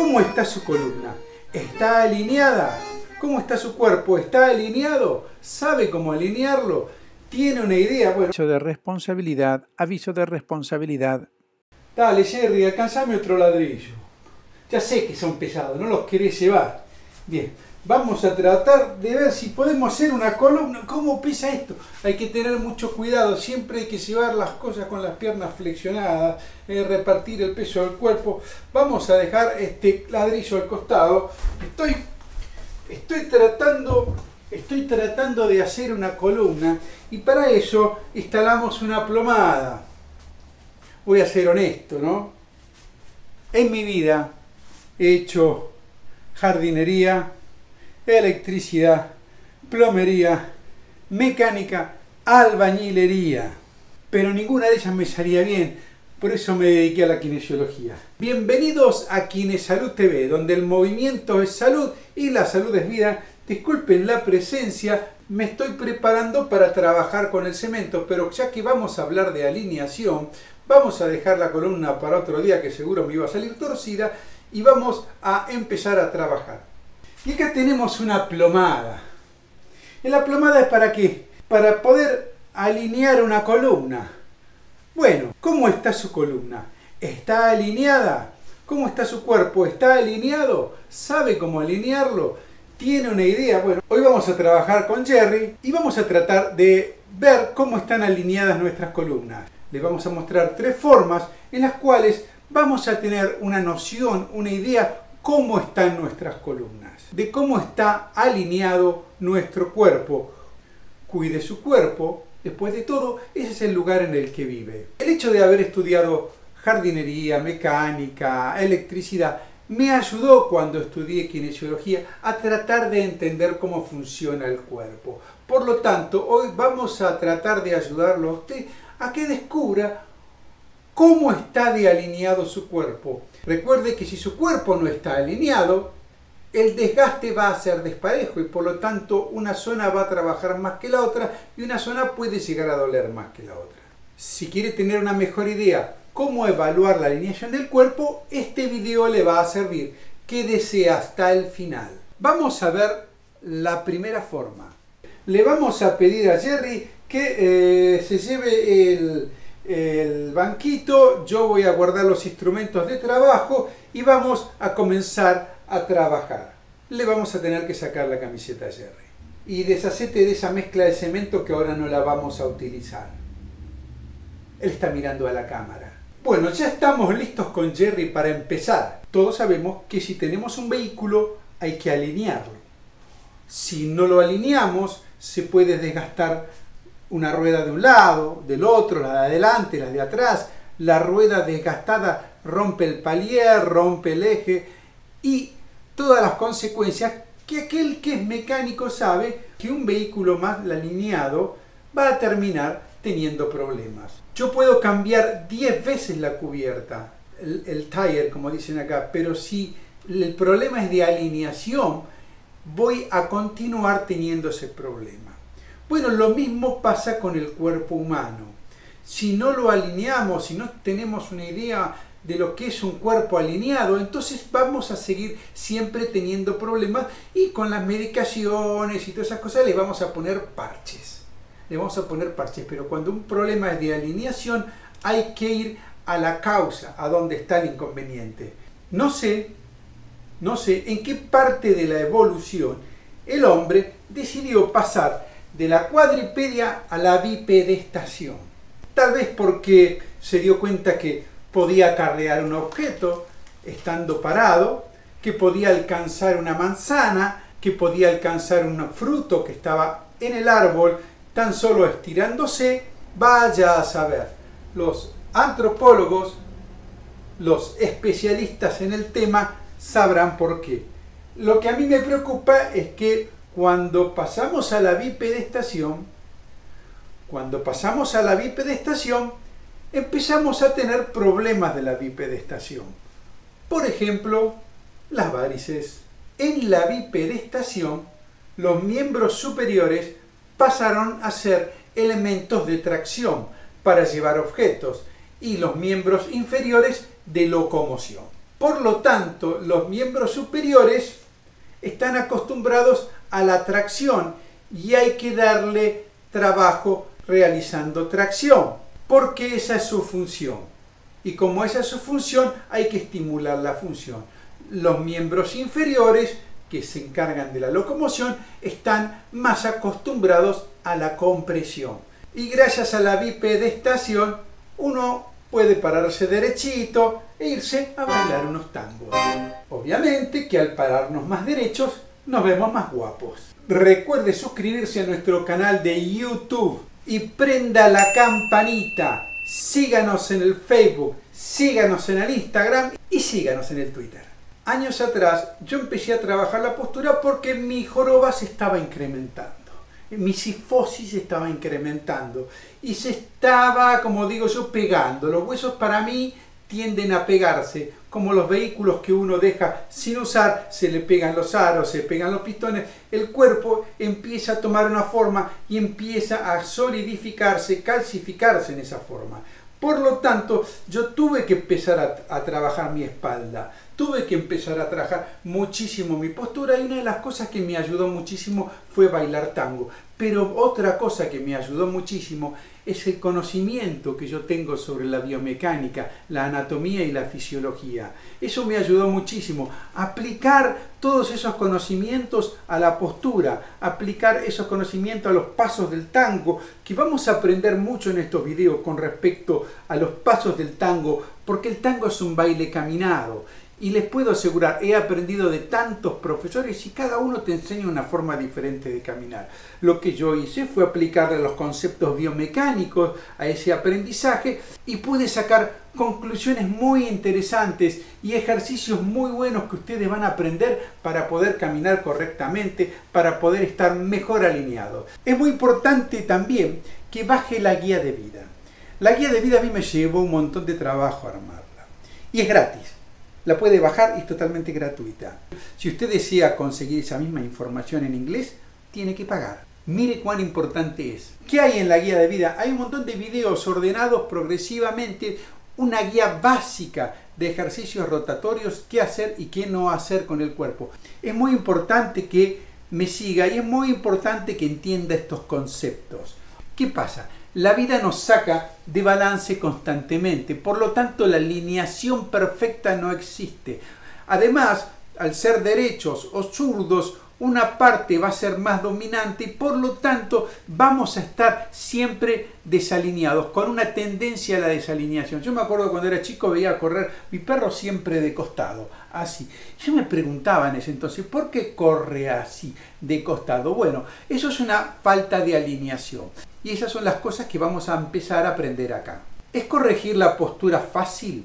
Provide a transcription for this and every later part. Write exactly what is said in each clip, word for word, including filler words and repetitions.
¿Cómo está su columna? ¿Está alineada? ¿Cómo está su cuerpo? ¿Está alineado? ¿Sabe cómo alinearlo? ¿Tiene una idea? Bueno, Aviso de responsabilidad, aviso de responsabilidad. Dale, Jerry, alcanzame otro ladrillo. Ya sé que son pesados, no los querés llevar. Bien, vamos a tratar de ver si podemos hacer una columna. ¿Cómo pesa esto? Hay que tener mucho cuidado, siempre hay que llevar las cosas con las piernas flexionadas, eh, repartir el peso del cuerpo. Vamos a dejar este ladrillo al costado. Estoy, estoy tratando... Estoy tratando de hacer una columna y para eso instalamos una plomada. Voy a ser honesto, ¿no? En mi vida he hecho jardinería, electricidad, plomería, mecánica, albañilería, pero ninguna de ellas me salía bien, por eso me dediqué a la kinesiología. Bienvenidos a Kinesalud T V, donde el movimiento es salud y la salud es vida. Disculpen la presencia, me estoy preparando para trabajar con el cemento, pero ya que vamos a hablar de alineación, vamos a dejar la columna para otro día que seguro me iba a salir torcida y vamos a empezar a trabajar. Y acá tenemos una plomada. ¿Y la plomada es para qué? Para poder alinear una columna. Bueno, ¿cómo está su columna? ¿Está alineada? ¿Cómo está su cuerpo? ¿Está alineado? ¿Sabe cómo alinearlo? ¿Tiene una idea? Bueno, hoy vamos a trabajar con Jerry y vamos a tratar de ver cómo están alineadas nuestras columnas. Les vamos a mostrar tres formas en las cuales vamos a tener una noción, una idea cómo están nuestras columnas, de cómo está alineado nuestro cuerpo. Cuide su cuerpo, después de todo, ese es el lugar en el que vive. El hecho de haber estudiado jardinería, mecánica, electricidad, me ayudó cuando estudié kinesiología a tratar de entender cómo funciona el cuerpo. Por lo tanto, hoy vamos a tratar de ayudarlo a usted a que descubra cómo está de alineado su cuerpo. Recuerde que si su cuerpo no está alineado, el desgaste va a ser desparejo y por lo tanto una zona va a trabajar más que la otra y una zona puede llegar a doler más que la otra. Si quiere tener una mejor idea cómo evaluar la alineación del cuerpo, este video le va a servir. Quédese hasta el final. Vamos a ver la primera forma. Le vamos a pedir a Jerry que eh, se lleve el, el banquito. Yo voy a guardar los instrumentos de trabajo y vamos a comenzar a trabajar. Le vamos a tener que sacar la camiseta a Jerry. Y deshacete de esa mezcla de cemento que ahora no la vamos a utilizar. Él está mirando a la cámara. Bueno, ya estamos listos con Jerry para empezar. Todos sabemos que si tenemos un vehículo hay que alinearlo. Si no lo alineamos, se puede desgastar una rueda de un lado, del otro, la de adelante, la de atrás. La rueda desgastada rompe el palier, rompe el eje y todas las consecuencias que aquel que es mecánico sabe que un vehículo mal alineado va a terminar teniendo problemas. Yo puedo cambiar diez veces la cubierta, el, el tire, como dicen acá, pero si el problema es de alineación, voy a continuar teniendo ese problema. Bueno, lo mismo pasa con el cuerpo humano. Si no lo alineamos, si no tenemos una idea de lo que es un cuerpo alineado, entonces vamos a seguir siempre teniendo problemas y con las medicaciones y todas esas cosas les vamos a poner parches. Le vamos a poner parches, pero cuando un problema es de alineación hay que ir a la causa, a donde está el inconveniente. No sé, no sé en qué parte de la evolución el hombre decidió pasar de la cuadripedia a la bipedestación. Tal vez porque se dio cuenta que podía acarrear un objeto estando parado, que podía alcanzar una manzana, que podía alcanzar un fruto que estaba en el árbol, tan solo estirándose. Vaya a saber, los antropólogos, los especialistas en el tema, sabrán por qué. Lo que a mí me preocupa es que cuando pasamos a la bipedestación, cuando pasamos a la bipedestación, empezamos a tener problemas de la bipedestación. Por ejemplo, las varices. En la bipedestación, los miembros superiores pasaron a ser elementos de tracción para llevar objetos y los miembros inferiores de locomoción. Por lo tanto, los miembros superiores están acostumbrados a la tracción y hay que darle trabajo realizando tracción, porque esa es su función. Y como esa es su función, hay que estimular la función. Los miembros inferiores, que se encargan de la locomoción, están más acostumbrados a la compresión. Y gracias a la bipedestación, uno puede pararse derechito e irse a bailar unos tangos. Obviamente que al pararnos más derechos, nos vemos más guapos. Recuerde suscribirse a nuestro canal de YouTube y prenda la campanita. Síganos en el Facebook, síganos en el Instagram y síganos en el Twitter. Años atrás yo empecé a trabajar la postura porque mi joroba se estaba incrementando. Mi cifosis se estaba incrementando y se estaba, como digo yo, pegando. Los huesos para mí tienden a pegarse, como los vehículos que uno deja sin usar, se le pegan los aros, se pegan los pistones, el cuerpo empieza a tomar una forma y empieza a solidificarse, calcificarse en esa forma. Por lo tanto, yo tuve que empezar a, a trabajar mi espalda, tuve que empezar a trabajar muchísimo mi postura y una de las cosas que me ayudó muchísimo fue bailar tango. Pero otra cosa que me ayudó muchísimo es el conocimiento que yo tengo sobre la biomecánica, la anatomía y la fisiología. Eso me ayudó muchísimo. Aplicar todos esos conocimientos a la postura, aplicar esos conocimientos a los pasos del tango, que vamos a aprender mucho en estos videos con respecto a los pasos del tango, porque el tango es un baile caminado. Y les puedo asegurar, he aprendido de tantos profesores y cada uno te enseña una forma diferente de caminar. Lo que yo hice fue aplicarle los conceptos biomecánicos a ese aprendizaje y pude sacar conclusiones muy interesantes y ejercicios muy buenos que ustedes van a aprender para poder caminar correctamente, para poder estar mejor alineados. Es muy importante también que baje la guía de vida. La guía de vida a mí me llevó un montón de trabajo armarla y es gratis. La puede bajar y es totalmente gratuita. Si usted desea conseguir esa misma información en inglés, tiene que pagar. Mire cuán importante es. ¿Qué hay en la guía de vida? Hay un montón de videos ordenados progresivamente, una guía básica de ejercicios rotatorios, qué hacer y qué no hacer con el cuerpo. Es muy importante que me siga y es muy importante que entienda estos conceptos. ¿Qué pasa? La vida nos saca de balance constantemente, por lo tanto la alineación perfecta no existe. Además, al ser derechos o zurdos, una parte va a ser más dominante y por lo tanto vamos a estar siempre desalineados, con una tendencia a la desalineación. Yo me acuerdo cuando era chico veía correr mi perro siempre de costado, así. Yo me preguntaba en ese entonces, ¿por qué corre así, de costado? Bueno, eso es una falta de alineación. Y esas son las cosas que vamos a empezar a aprender acá. ¿Es corregir la postura fácil?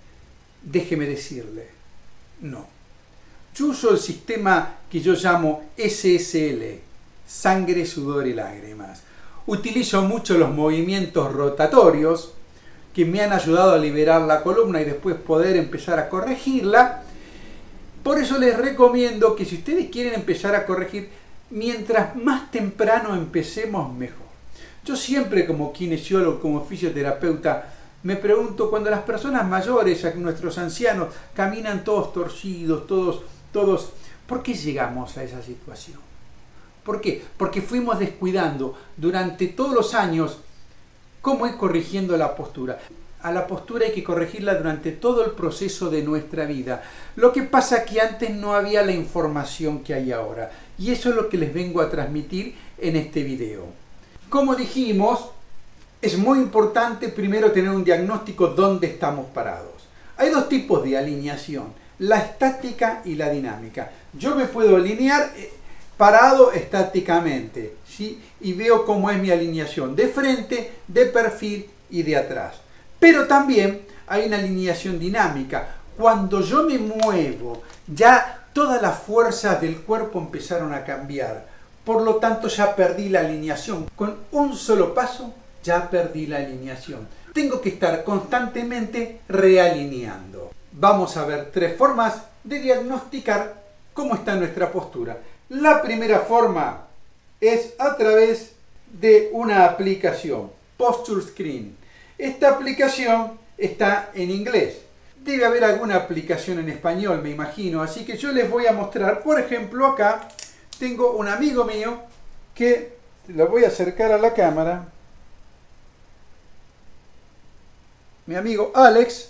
Déjeme decirle, no. Yo uso el sistema que yo llamo S S L, sangre, sudor y lágrimas. Utilizo mucho los movimientos rotatorios que me han ayudado a liberar la columna y después poder empezar a corregirla. Por eso les recomiendo que si ustedes quieren empezar a corregir, mientras más temprano empecemos, mejor. Yo siempre como kinesiólogo, como fisioterapeuta, me pregunto cuando las personas mayores, nuestros ancianos, caminan todos torcidos, todos, todos, ¿por qué llegamos a esa situación? ¿Por qué? Porque fuimos descuidando durante todos los años cómo ir corrigiendo la postura. A la postura hay que corregirla durante todo el proceso de nuestra vida. Lo que pasa es que antes no había la información que hay ahora. Y eso es lo que les vengo a transmitir en este video. Como dijimos, es muy importante primero tener un diagnóstico dónde estamos parados. Hay dos tipos de alineación, la estática y la dinámica. Yo me puedo alinear parado estáticamente, ¿sí? Y veo cómo es mi alineación de frente, de perfil y de atrás. Pero también hay una alineación dinámica. Cuando yo me muevo, ya todas las fuerzas del cuerpo empezaron a cambiar. Por lo tanto, ya perdí la alineación. Con un solo paso, ya perdí la alineación. Tengo que estar constantemente realineando. Vamos a ver tres formas de diagnosticar cómo está nuestra postura. La primera forma es a través de una aplicación, Posture Screen. Esta aplicación está en inglés. debe haber alguna aplicación en español, me imagino. Así que yo les voy a mostrar. Por ejemplo, acá tengo un amigo mío que lo voy a acercar a la cámara. Mi amigo Alex,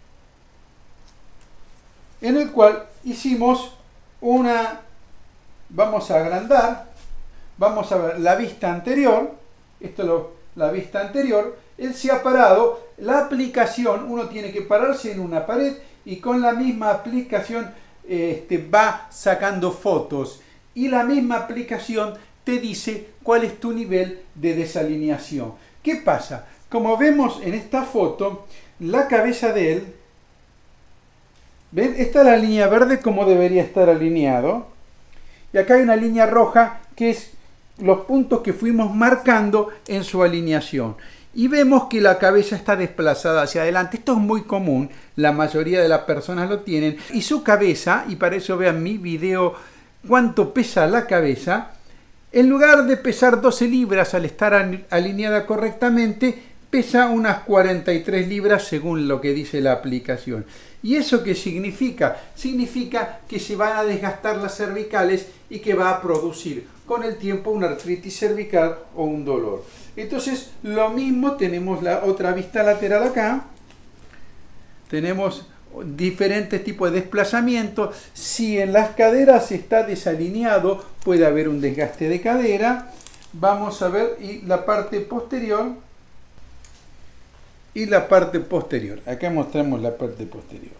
en el cual hicimos una, vamos a agrandar, vamos a ver la vista anterior, esto lo, la vista anterior, él se ha parado, la aplicación, uno tiene que pararse en una pared y con la misma aplicación este, va sacando fotos y la misma aplicación te dice cuál es tu nivel de desalineación. ¿Qué pasa? Como vemos en esta foto, la cabeza de él, ¿ven? Esta es la línea verde como debería estar alineado. Y acá hay una línea roja que es los puntos que fuimos marcando en su alineación. Y vemos que la cabeza está desplazada hacia adelante. Esto es muy común, la mayoría de las personas lo tienen. Y su cabeza, y para eso vean mi video, cuánto pesa la cabeza, en lugar de pesar doce libras al estar alineada correctamente, pesa unas cuarenta y tres libras según lo que dice la aplicación. ¿Y eso qué significa? Significa que se van a desgastar las cervicales y que va a producir con el tiempo una artritis cervical o un dolor. Entonces, lo mismo, tenemos la otra vista lateral acá. Tenemos diferentes tipos de desplazamiento. Si en las caderas está desalineado, puede haber un desgaste de cadera. Vamos a ver y la parte posterior. Y la parte posterior. Acá mostramos la parte posterior.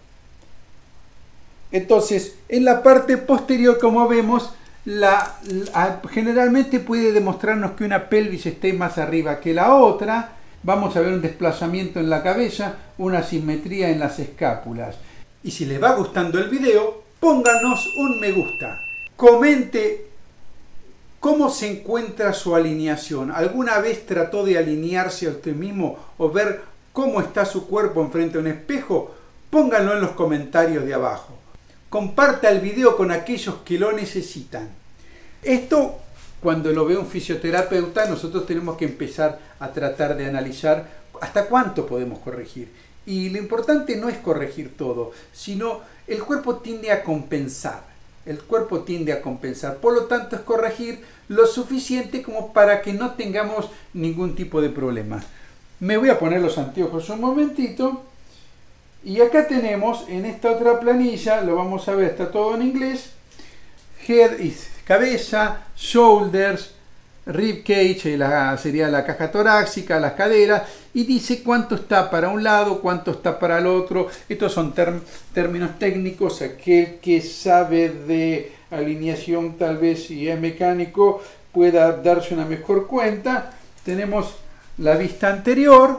Entonces, en la parte posterior, como vemos, la, la, generalmente puede demostrarnos que una pelvis esté más arriba que la otra. Vamos a ver un desplazamiento en la cabeza, una asimetría en las escápulas. Y si les va gustando el video, pónganos un me gusta. Comente cómo se encuentra su alineación. ¿Alguna vez trató de alinearse a usted mismo o ver cómo está su cuerpo enfrente a un espejo? Pónganlo en los comentarios de abajo. Comparta el video con aquellos que lo necesitan. Esto, cuando lo ve un fisioterapeuta, nosotros tenemos que empezar a tratar de analizar hasta cuánto podemos corregir. Y lo importante no es corregir todo, sino el cuerpo tiende a compensar. El cuerpo tiende a compensar. Por lo tanto, es corregir lo suficiente como para que no tengamos ningún tipo de problema. Me voy a poner los anteojos un momentito. Y acá tenemos, en esta otra planilla, lo vamos a ver, está todo en inglés. Head is cabeza, shoulders, rib cage, la, sería la caja torácica, las caderas. Y dice cuánto está para un lado, cuánto está para el otro. Estos son term, términos técnicos. Aquel que sabe de alineación, tal vez si es mecánico, pueda darse una mejor cuenta. Tenemos la vista anterior.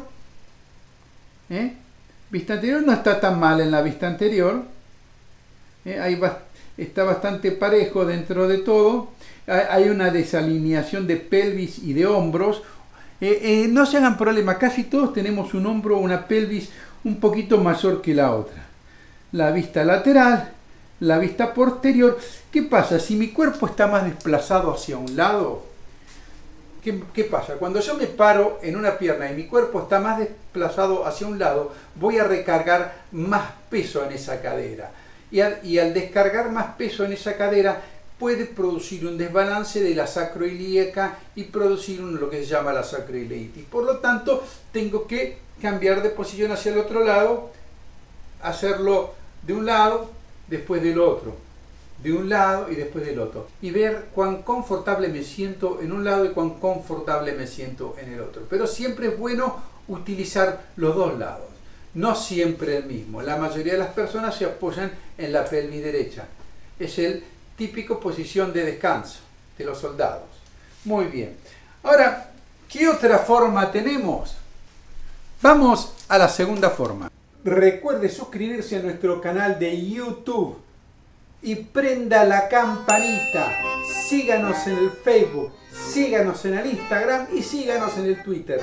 ¿Eh? Vista anterior no está tan mal en la vista anterior. ¿Eh? Ahí va, está bastante parejo dentro de todo. Hay una desalineación de pelvis y de hombros. Eh, eh, no se hagan problema, casi todos tenemos un hombro o una pelvis un poquito mayor que la otra. La vista lateral, la vista posterior. ¿Qué pasa? Si mi cuerpo está más desplazado hacia un lado, ¿Qué, ¿qué pasa? Cuando yo me paro en una pierna y mi cuerpo está más desplazado hacia un lado, voy a recargar más peso en esa cadera. Y al, y al descargar más peso en esa cadera, puede producir un desbalance de la sacroiliaca y producir un, lo que se llama la sacroileitis. Por lo tanto, tengo que cambiar de posición hacia el otro lado, hacerlo de un lado, después del otro. De un lado y después del otro, y ver cuán confortable me siento en un lado y cuán confortable me siento en el otro. Pero siempre es bueno utilizar los dos lados, no siempre el mismo. La mayoría de las personas se apoyan en la pelvis derecha. Es el típico posición de descanso de los soldados. Muy bien. Ahora, ¿qué otra forma tenemos? Vamos a la segunda forma. Recuerde suscribirse a nuestro canal de YouTube y prenda la campanita. Síganos en el Facebook, síganos en el Instagram y síganos en el Twitter.